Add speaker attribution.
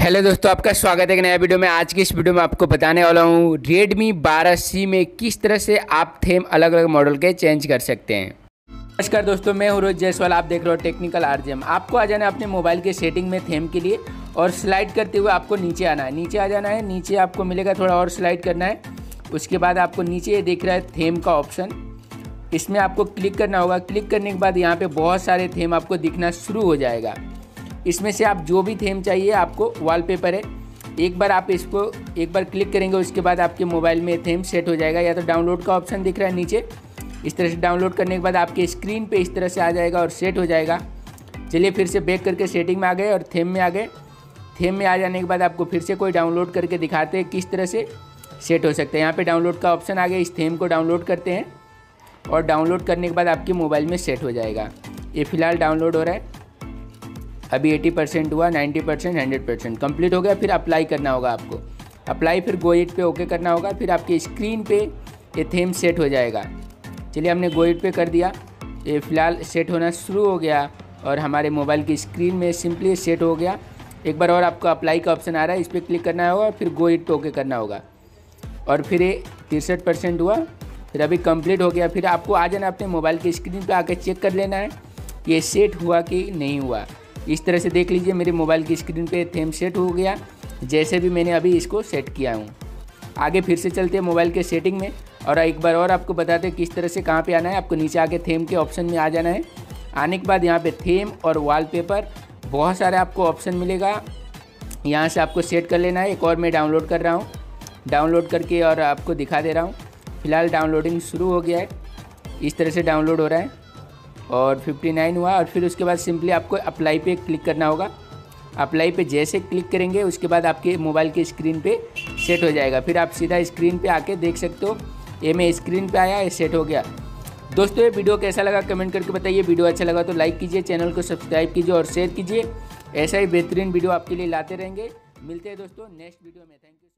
Speaker 1: Hello दोस्तों, आपका स्वागत है एक नया वीडियो में। आज की इस वीडियो में आपको बताने वाला हूँ Redmi 12C में किस तरह से आप थीम अलग अलग मॉडल के चेंज कर सकते हैं। नमस्कार दोस्तों, मैं हूँ रोहित जायसवाल। आप देख रहे हो टेक्निकल RJM। आपको आ जाना है अपने मोबाइल के सेटिंग में थीम के लिए और स्लाइड करते हुए आपको नीचे आना है। नीचे आ जाना है, नीचे आपको मिलेगा, थोड़ा और स्लाइड करना है। उसके बाद आपको नीचे ये दिख रहा है थीम का ऑप्शन, इसमें आपको क्लिक करना होगा। क्लिक करने के बाद यहाँ पे बहुत सारे थीम आपको दिखना शुरू हो जाएगा। इसमें से आप जो भी थीम चाहिए, आपको वॉलपेपर है, एक बार आप इसको एक बार क्लिक करेंगे, उसके बाद आपके मोबाइल में थीम सेट हो जाएगा। या तो डाउनलोड का ऑप्शन दिख रहा है नीचे, इस तरह से डाउनलोड करने के बाद आपके स्क्रीन पे इस तरह से आ जाएगा और सेट हो जाएगा। चलिए फिर से बैक करके सेटिंग में आ गए और थीम में आ गए। थीम में आ जाने के बाद आपको फिर से कोई डाउनलोड करके दिखाते हैं किस तरह से सेट हो सकते हैं। यहाँ पे डाउनलोड का ऑप्शन आ गया, इस थीम को डाउनलोड करते हैं और डाउनलोड करने के बाद आपके मोबाइल में सेट हो जाएगा। ये फ़िलहाल डाउनलोड हो रहा है, अभी 80% हुआ, 90%, 100% कंप्लीट हो गया। फिर अप्लाई करना होगा आपको, अप्लाई, फिर गो इट पे ओके करना होगा। फिर आपके स्क्रीन पे ये थीम सेट हो जाएगा। चलिए हमने गो इट पे कर दिया, ये फ़िलहाल सेट होना शुरू हो गया और हमारे मोबाइल की स्क्रीन में सिंपली सेट हो गया। एक बार और आपको अप्लाई का ऑप्शन आ रहा है, इस पर क्लिक करना होगा, फिर गो इट पे ओके करना होगा और फिर ये 63% हुआ, फिर अभी कंप्लीट हो गया। फिर आपको आ जाना अपने मोबाइल की स्क्रीन पे आकर चेक कर लेना है ये सेट हुआ कि नहीं हुआ। इस तरह से देख लीजिए मेरे मोबाइल की स्क्रीन पे थीम सेट हो गया, जैसे भी मैंने अभी इसको सेट किया हूँ। आगे फिर से चलते हैं मोबाइल के सेटिंग में और एक बार और आपको बताते हैं किस तरह से कहाँ पे आना है। आपको नीचे आके थीम के ऑप्शन में आ जाना है। आने के बाद यहाँ पे थीम और वॉलपेपर बहुत सारे आपको ऑप्शन मिलेगा, यहाँ से आपको सेट कर लेना है। एक और मैं डाउनलोड कर रहा हूँ, डाउनलोड करके और आपको दिखा दे रहा हूँ। फ़िलहाल डाउनलोडिंग शुरू हो गया है, इस तरह से डाउनलोड हो रहा है और 59 हुआ। और फिर उसके बाद सिंपली आपको अप्लाई पे क्लिक करना होगा। अप्लाई पे जैसे क्लिक करेंगे उसके बाद आपके मोबाइल की स्क्रीन पे सेट हो जाएगा। फिर आप सीधा स्क्रीन पे आके देख सकते हो, ये मैं स्क्रीन पे आया, ये सेट हो गया। दोस्तों ये वीडियो कैसा लगा कमेंट करके बताइए। वीडियो अच्छा लगा तो लाइक कीजिए, चैनल को सब्सक्राइब कीजिए और शेयर कीजिए। ऐसा ही बेहतरीन वीडियो आपके लिए लाते रहेंगे। मिलते हैं दोस्तों नेक्स्ट वीडियो में। Thank you.